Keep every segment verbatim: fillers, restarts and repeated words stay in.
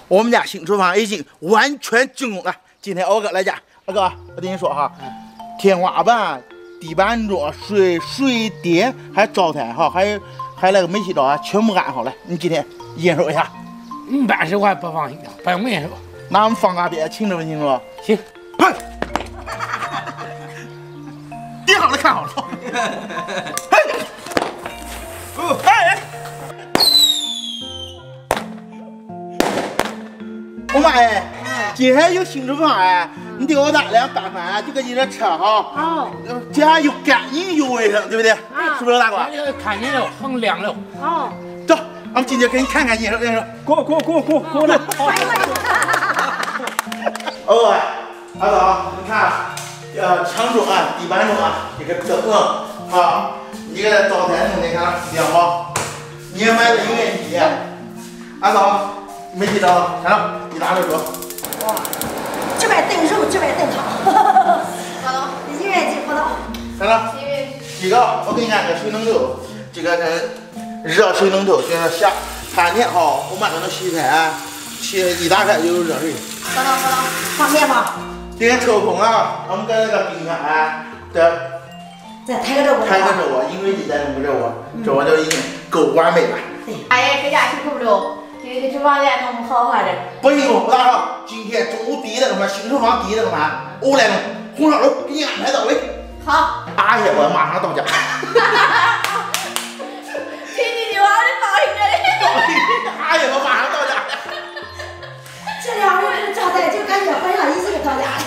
我们家新厨房已经完全竣工了。今天欧哥来家，二哥，我跟你说哈，天花板、地板桌、水水电还灶台哈，还有还那个煤气灶啊，全部安好了。你今天验收一下。 你办事我还不放心，不用验收。 那我们放那边，清楚不清楚？ 行。 快！点好了，看好了。嘿，哦，哎。 我妈哎，今天有新厨房哎，你给我打两大饭，就给你这吃哈。哦。这样又干净又卫生，对不对？啊。是不是大哥？ 看见了，很亮了。 哦。走，我们今天给你看看验收验收。 过过过过过来。 哦，阿嫂，你看，呃，墙桌啊，地板桌啊，这个灯啊，你给它灶台弄的看亮好。你也买了油烟机，阿嫂。 没记着，看到一大溜桌。 哇，这边炖肉，这边炖汤。好了，油烟机不到。 看到？这个我给你看这水龙头，这个是热水龙头，就是下夏天好，我们这能洗菜，洗一打开就有热水。 好了好了，方便吗？ 这个抽空啊，我们搁那个冰箱这再抬个这锅。 抬个这锅，因为你再弄个这锅，这锅就已经够完美了。 大爷搁家辛苦不着。 这个厨房间弄好好的， 不行，不大少。今天中午第一个什么新厨房第一个什么，我来弄红烧肉，给你安排到位。 好。 阿爷，我马上到家。 亲戚就往里放一个。 阿爷，我马上到家。 这两个人招待就感觉好像一起到家。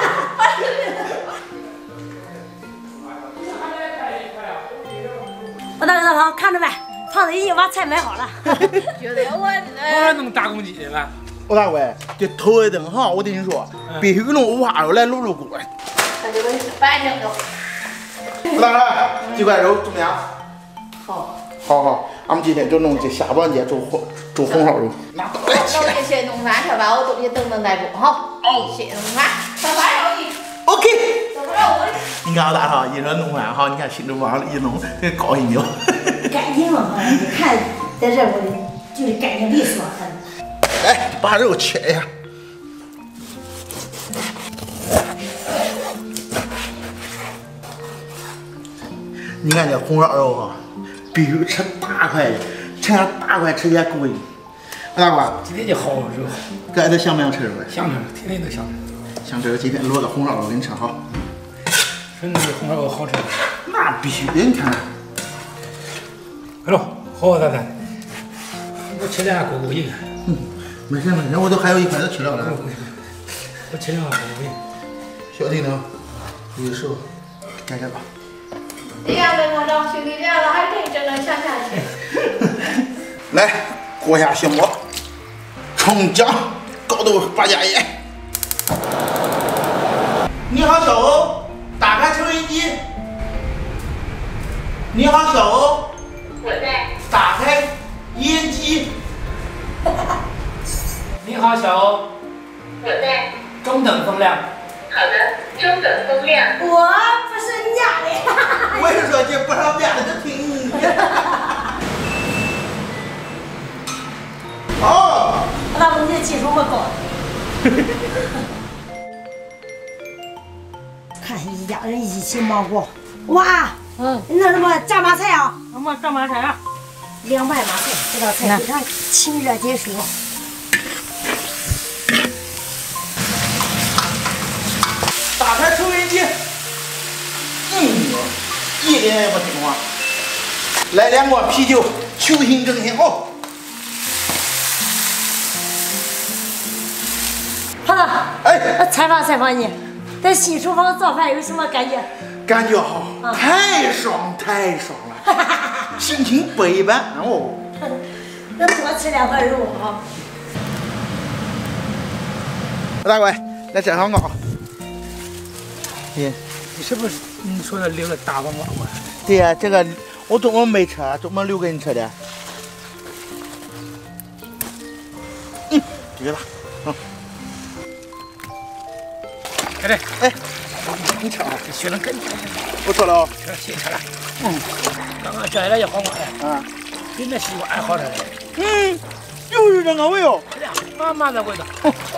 我大哥大嫂看着没？ 胖子已经把菜买好了， 觉得我我弄大公鸡的吧？ 我大贵，这头一顿哈，我跟你说，必须弄五花肉来卤卤锅。 那就反正了。 我大哥，这块肉怎么样？ 好。 好好，俺们今天就弄这下半节煮红煮红烧肉。拿刀来切。 那我就先弄饭去吧，我东西等等再做哈。哦。先弄饭，上饭肉去。 OK。 怎么着我？ 你看我大嫂一说弄完哈，你看新厨房一弄，这高兴就。 干净了哈，你看在这屋里就是干净利索。 来，把肉切一下。你看这红烧肉哈，必须吃大块的，吃上大块吃起来过瘾。大哥， 今天就好肉。 哥，这想不想吃肉？ 想吃，天天都想吃。 想吃，今天卤个红烧肉给你吃好。 说那个红烧肉好吃。 那必须的，你看。 快喽，好好咱咱，我切两下过过瘾。 嗯，没事没事，我都还有一块都吃了了。 我切两下过过瘾。 小弟呢？有手，干干吧。 这样子我让兄弟这样子还可以整整想想去。 来，锅下小锅，葱姜，高度八加盐。你好，小欧，打开收音机。你好，小欧。 我在。 打开烟机。 你好，小欧。 我在。 中等风量。 好的，中等风量。 我不是你家的。 我是说这不上面的就听你的。哦。 那我们这技术么高？看一家人一起忙活，哇！ 嗯，那什么炸麻菜啊？ 什么炸麻菜啊？ 凉拌麻菜，这道菜非常清热解暑。 打开收音机，嗯，一点也不听话。来两锅啤酒，求新正新哦。 胖子， 哎， 我采访采访你，在新厨房做饭有什么感觉？ 感觉好，啊、太爽太爽了，心情不一般哦。 那多吃两块肉啊！ 大贵，来这上糕。嗯， 你是不是你说的留个大黄瓜吗？ 对呀、啊，这个我中午没吃，中午留给你吃的。嗯，这个吧，嗯。 来来， 哎。 你吃啊， 这学能跟着。 不错了哦， 吃新吃了。嗯，刚刚摘了一黄瓜嘞。 啊， 比那西瓜还好吃嘞。 嗯， 就是这个味哦。 哎呀，妈妈的味道。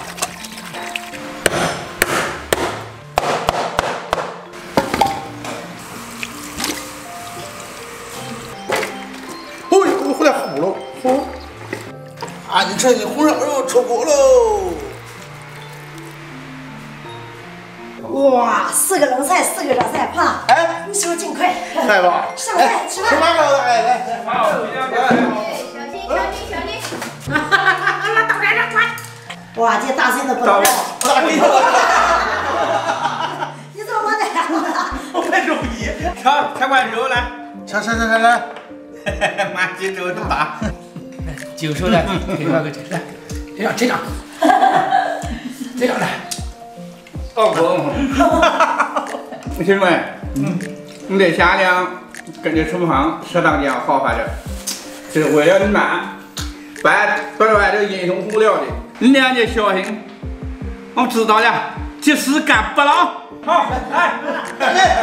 哦，我回来糊了，糊。啊，你这你红烧肉出锅喽！ 哇，四个冷菜，四个热菜，胖， 哎， 你手尽快， 来吧， 上菜吃饭。 吃饭了，哎，来， 好， 小心小心小心！ 那倒在这快！哇，这大孙子不能让， 大鼻子， 你怎么的？ 我没注意。 尝尝块肉来， 吃吃吃吃来， 妈鸡肉这么大， 就说来，给哥哥吃，来，这样这样，这样来。 老公，兄弟们，嗯，你在家里跟着厨房适当点好发点，这是为了你妈，别别外头阴通无聊的，你两家小心，我知道了，这事干不牢。好，来， 来。